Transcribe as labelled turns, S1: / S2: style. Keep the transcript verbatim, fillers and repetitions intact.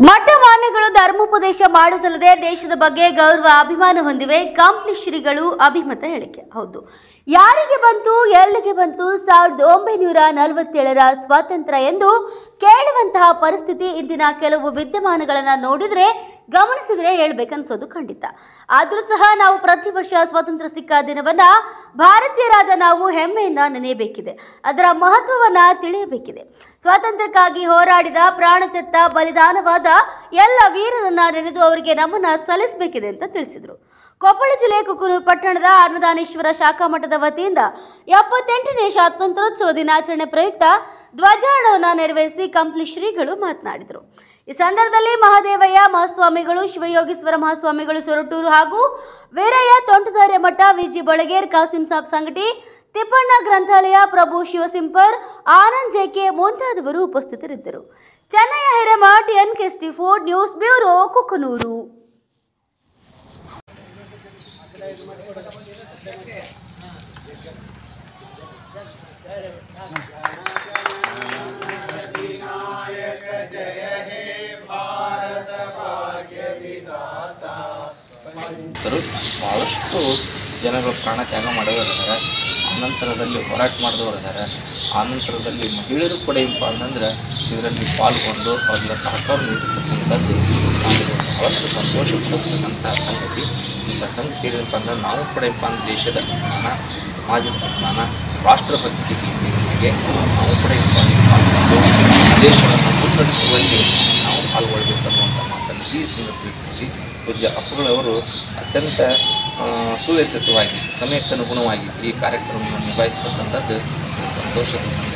S1: ಮಠಮಾನ್ಯಗಳು ಧರ್ಮೋಪದೇಶ ಮಾಡುವುದಲ್ಲದೆ ದೇಶದ ಬಗ್ಗೆ ಗೌರವ ಅಭಿಮಾನ ಹೊಂದಿವೆ. ಕಂಪ್ಲಿ ಶ್ರೀಗಳು ಅಭಿಮತ ಹೇಳಿಕೆ. ಹೌದು, ಯಾರಿಗೆ ಬಂತು ಎಲ್ಲಿಗೆ ಬಂತು ಸಾವಿರದ ಒಂಬೈನೂರ ನಲವತ್ತೇಳರ ಸ್ವಾತಂತ್ರ್ಯ ಎಂದು ಕೇಳುವಂತಹ ಪರಿಸ್ಥಿತಿ ಇಂದಿನ ಕೆಲವು ವಿದ್ಯಮಾನಗಳನ್ನು ನೋಡಿದರೆ ಗಮನಿಸಿದರೆ ಹೇಳಬೇಕನ್ಸೋದು ಖಂಡಿತ. ಆದರೂ ಸಹ ನಾವು ಪ್ರತಿ ವರ್ಷ ಸ್ವಾತಂತ್ರ್ಯ ಸಿಕ್ಕ ದಿನವನ್ನ ಭಾರತೀಯರಾದ ನಾವು ಹೆಮ್ಮೆಯಿಂದ ನೆನೆಯಬೇಕಿದೆ, ಅದರ ಮಹತ್ವವನ್ನ ತಿಳಿಯಬೇಕಿದೆ. ಸ್ವಾತಂತ್ರ್ಯಕ್ಕಾಗಿ ಹೋರಾಡಿದ ಪ್ರಾಣತೆತ್ತ ಬಲಿದಾನವಾದ ಎಲ್ಲ ವೀರರನ್ನ ನೆನೆದು ಅವರಿಗೆ ನಮನ ಸಲ್ಲಿಸಬೇಕಿದೆ ಅಂತ ತಿಳಿಸಿದರು. ಕೊಪ್ಪಳ ಜಿಲ್ಲೆ ಕುಕನೂರು ಪಟ್ಟಣದ ಅನ್ನದಾನೇಶ್ವರ ಶಾಖಾ ಮಠದ ವತಿಯಿಂದ ಎಪ್ಪತ್ತೆಂಟನೇ ಸ್ವಾತಂತ್ರ್ಯೋತ್ಸವ ದಿನಾಚರಣೆ ಪ್ರಯುಕ್ತ ಧ್ವಜಾರೋಹಣ ನೆರವೇರಿಸಿ ಕಂಪ್ಲಿ ಶ್ರೀಗಳು ಮಾತನಾಡಿದರು. ಈ ಸಂದರ್ಭದಲ್ಲಿ ಮಹಾದೇವಯ್ಯ ಮಹಾಸ್ವಾಮಿಗಳು, ಶಿವಯೋಗೀಶ್ವರ ಮಹಾಸ್ವಾಮಿಗಳು ಸೊರಟೂರು ಹಾಗೂ ವೀರಯ್ಯ ತೋಂಟದಾರ್ಯ ಮಠ, ವಿಜಿ ಬೊಳಗೇರ್, ಕಾಸಿಂ ಸಾಬ್ ಸಂಗಟಿ, ತಿಪ್ಪಣ್ಣ ಗ್ರಂಥಾಲಯ, ಪ್ರಭು ಶಿವಸಿಂಪರ್, ಆನಂದ್ ಜೆಕೆ ಮುಂತಾದವರು ಉಪಸ್ಥಿತರಿದ್ದರು. Channayya Hiremath, N K T four news bureau, Kukanur.
S2: ಬಹಳಷ್ಟು ಜನಗಳು ಪ್ರಾಣ ತ್ಯಾಗ ಮಾಡೋರಿದ್ದಾರೆ, ಆನಂತರದಲ್ಲಿ ಹೋರಾಟ ಮಾಡಿದವರಿದ್ದಾರೆ. ಆನಂತರದಲ್ಲಿ ಮಹಿಳೆಯರು ಕೂಡ ಏನಪ್ಪ ಅಂತಂದ್ರೆ ಇದರಲ್ಲಿ ಪಾಲ್ಗೊಂಡು ಅವರೆಲ್ಲ ಸಹಕಾರ ನೀಡಿರ್ತಕ್ಕಂಥದ್ದು ಬಹಳಷ್ಟು ಸಂತೋಷ ಪಡಿಸ್ತಕ್ಕಂಥ ಸಂಗತಿ. ಇಂಥ ಸಂಗತಿ ಏನಪ್ಪ ಅಂದ್ರೆ ನಾವು ಕೂಡ ಏನಪ್ಪ ಅಂದ್ರೆ ದೇಶದ ಜ್ಞಾನ, ಸಮಾಜದ ಜ್ಞಾನ, ರಾಷ್ಟ್ರಭಕ್ತಿ ಜೊತೆಗೆ ನಾವು ಕೂಡ ದೇಶವನ್ನು ಮುನ್ನಡೆಸುವಲ್ಲಿ ನಾವು ಪಾಲ್ಗೊಳ್ಬೇಕನ್ನುವಂಥ ಮಾತನ್ನು ಈ ಸಂದರ್ಭದಲ್ಲಿ ತಿಳಿಸಿ ಪೂಜ್ಯ ಅಪ್ಪಗಳವರು ಅತ್ಯಂತ ಸುವ್ಯವಸ್ಥಿತವಾಗಿ ಸಮಯಕ್ಕನುಗುಣವಾಗಿ ಈ ಕಾರ್ಯಕ್ರಮವನ್ನು ನಿಭಾಯಿಸತಕ್ಕಂಥದ್ದು ಸಂತೋಷದ ಸಂಗತಿ.